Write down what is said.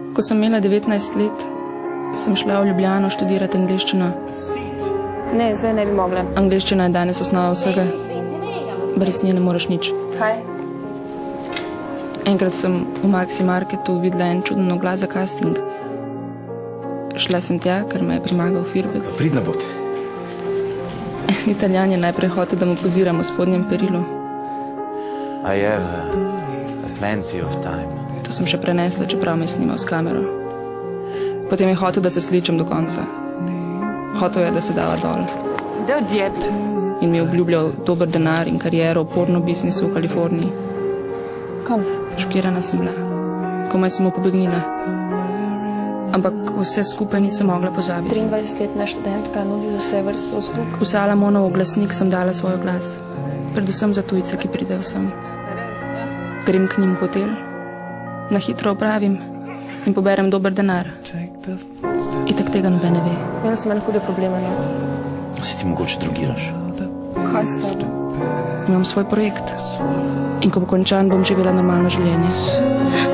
Ko sem imela 19 let, sem šla v Ljubljano študirati angleščino. Ne, zdaj ne bi mogla. Angleščina je danes osnova vsega. Brez nje ne moreš nič. Kaj? Enkrat sem v Maxi Marketu videla en čuden oglas za casting. Šla sem tja, ker me je premagal Firbec. Pridna bod. Italijan je najprej hotel, da mu poziram v spodnjem perilu. I have plenty of time. To sem še prenesla, čeprav me je snimal s kamero. Potem je hotel, da se sličem do konca. Hotel je, da se dava dol. Da odjeb. In mi je obljubljal dober denar in kariero v porno biznisu v Kaliforniji. Kam? Šokirana sem bila. Komaj sem mu pobegnila. Ampak vse skupaj nisem mogla pozabiti. 23-letna študentka nudi vse vrste uslug. V Salamonov oglasnik sem dala svoj glas. Predvsem za tujce, ki pridejo sem. Grem k njim v hotel, na hitro opravim in poberem dober denar. Itak tega noben ne ve. Imela sem ene hude probleme, no. Si ti mogoče drugiraš? Kaj s tabo? Imam svoj projekt. In ko bo končan, bom živela normalno življenje.